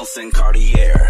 Nelson Cartier.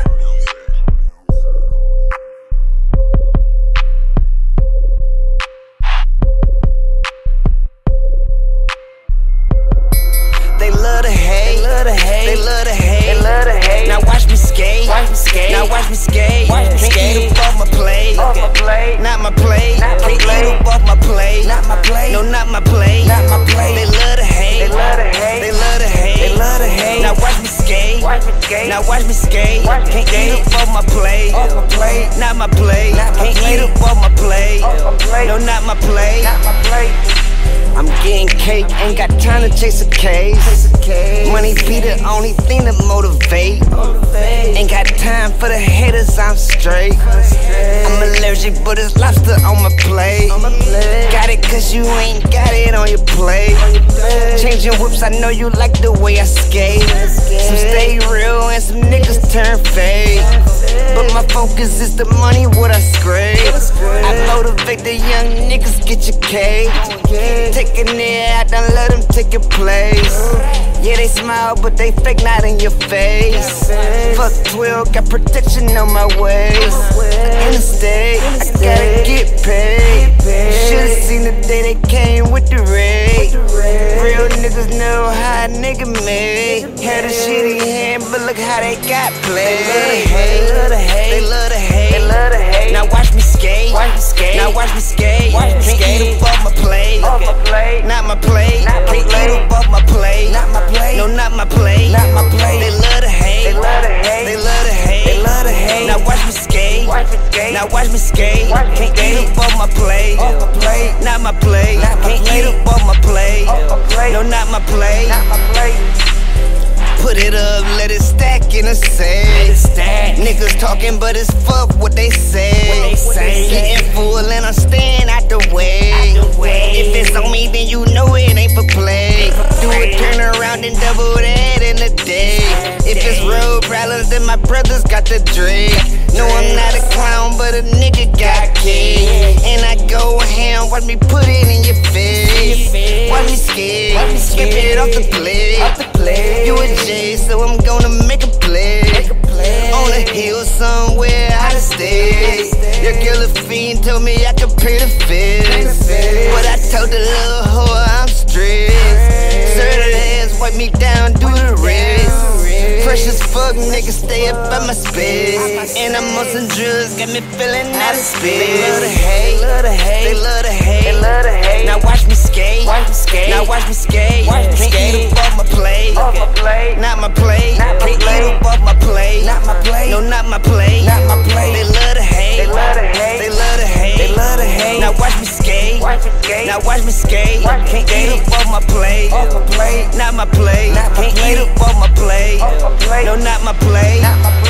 They love to hate, they love to hate, they love to hate, they love to hate. Now watch me skate, now watch me skate. Can't eat up off my plate, not my plate. Can't eat up off my plate, not my plate. No, not my plate, not my plate. They love to hate, they love to hate, they love to hate, they love to hate. Now watch me skate, now watch me skate. Can't eat up off my plate, not my plate. Can't eat up off my plate, no, not my plate. I'm getting cake, ain't got time to chase a case. Money be the only thing that motivate. Ain't got time for the haters, I'm straight. I'm allergic, but it's lobster on my plate. Got it cause you ain't got it on your plate. Changing whips, I know you like the way I skate. Some stay real and some niggas turn fake. But my focus is the money, what I scrape. I motivate the young niggas, get your cake. Taking it, I done let them take your place. Yeah, they smile, but they fake, not in your face. Fuck 12, got protection on my waist. In the state, I gotta get paid. Should've seen the day they came with the raid. Real niggas know how a nigga made. Had a shitty hand, but look how they got played. They love to hate, they love to hate, they love to hate. Now watch me skate, now watch me skate. Can't eat up off my plate, not my plate. Can't eat up off my plate, no, not my plate. They love to hate, they love to hate, they love to hate, they love to hate. Now watch me skate, now watch me skate. Can't eat up off my plate, not my plate. Can't eat up off my plate, no, not my plate. Put it up, let it stack in a safe. Niggas talking, but it's fuck what they say. Getting full and I'm staying out the way. If it's on me, then you know it ain't for play. Do it, turn around and double that in a day. If it's road problems, then my brothers got the Drake. No, I'm not a clown, but a nigga got cake. And I go ham, watch me put it in your face. Watch me skate, skip it off the plate. You a J, so I'm gonna make a play. On a hill somewhere out of state. Your girl a fiend, told me I could pay the fees. But I told the little hoe I'm strict. Serve that ass, wipe me down, do the rest. Fresh as fuck, niggas stay up at my space. And I'm on some drugs, got me feeling out of space. They love to hate, they love to hate, they love to hate. Now watch me skate, now watch me skate. Can't eat up off my plate, not my plate. Can't eat up off my plate, no, not my plate. They love to hate, they love to hate, they love to hate, they love to hate. Now watch me skate, now watch me skate. Can't eat up off my plate, not my plate. Can't eat up off my plate, no, not my plate.